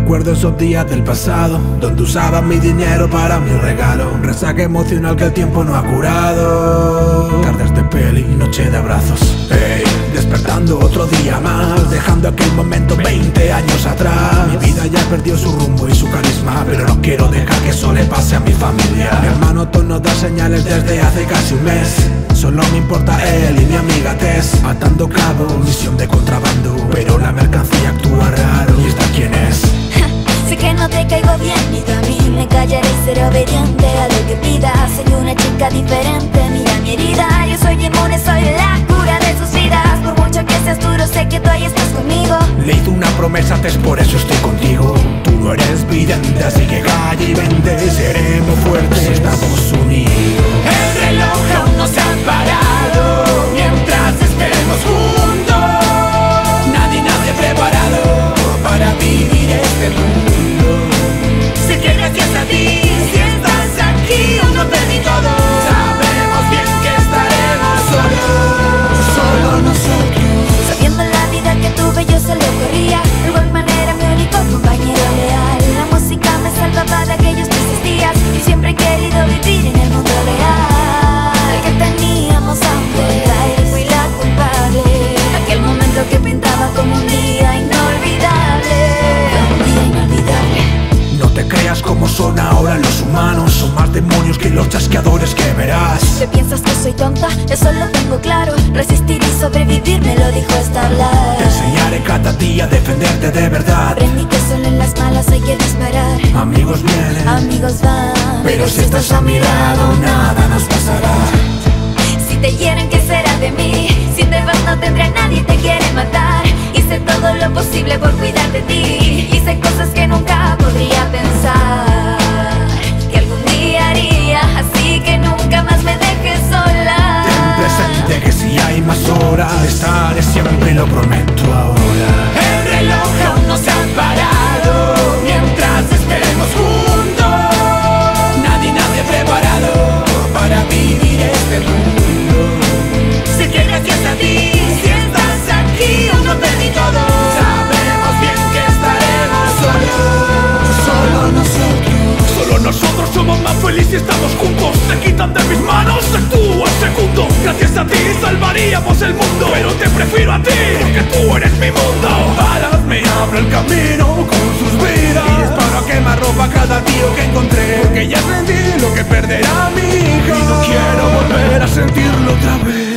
recuerdo esos días del pasado, donde usaba mi dinero para mi regalo. Resaca emocional que el tiempo no ha curado. Tardes de peli, noche de abrazos. Hey, despertando otro día más, dejando aquel momento 20 años atrás. Mi vida ya perdió su rumbo y su carisma, pero no quiero dejar que eso le pase a mi familia. Mi hermano Tom nos da señales desde hace casi un mes. Solo me importa él y mi amiga Tess, atando cabos, misión de contrabando, pero la mercancía actúa raro. ¿Y esta quién es? Sé que no te caigo bien, ni tú a mí. Me callaré y seré obediente a lo que pidas. Soy una chica diferente, mira mi herida. Yo soy inmune, soy la cura de sus vidas. Por mucho que seas duro, sé que tú ahí estás conmigo. Le hice una promesa a Tess, por eso estoy contigo. Tú no eres vidente, así que calla y vente. Seremos fuertes, estamos unidos. El reloj aún no se ha parado, mientras estemos juntos. Nadie preparado para vivir este mundo. Sé que gracias a ti, si estás aquí, aún no perdí todo. Sabemos bien que estaremos solo nosotros. Sabiendo la vida que tuve, yo se lo corría. De igual manera, mi único compañero leal. La música me salvaba de aquellos tristes días. Y siempre he querido vivir en el mundo real que teníamos antes. Y fui la culpable. Aquel momento que pintaba como un día inolvidable. Un día inolvidable. No te creas como son ahora los humanos. Son más demonios que los chasqueadores que verás. ¿Te piensas que soy tonta? Eso lo tengo claro. Resistir y sobrevivir me lo dijo Starlight. Te enseñaré cada día a defenderte de verdad. Aprendí que solo en las malas hay que disparar. Amigos vienen, Amigos van, pero si estás a mi lado nada nos pasará. Si te hieren, ¿qué será de mí? Si te vas no tendré a nadie, te quiere matar. Hice todo lo posible por cuidar de ti. Hice cosas que nunca podría pensar que algún día haría. Así que nunca más me dejes sola. Ten presente que si hay más horas, estaré siempre, lo prometo ahora. El reloj aún no se ha parado, mientras estemos juntos. Nadie preparado para vivir este mundo. Sé que gracias a ti, si estás aquí, aún no perdí todo. Sabemos bien que estaremos solo nosotros. Solo nosotros somos más felices y estamos juntos. Te quitan de mis manos, actúo al segundo. Gracias a ti salvaríamos el mundo, pero te prefiero a ti, porque tú eres mi mundo. Balas me abro el camino con sus vidas, y disparo a quemarropa a cada tío que encontré, porque ya aprendí lo que perderá mi hija. Y no quiero volver a sentirlo otra vez.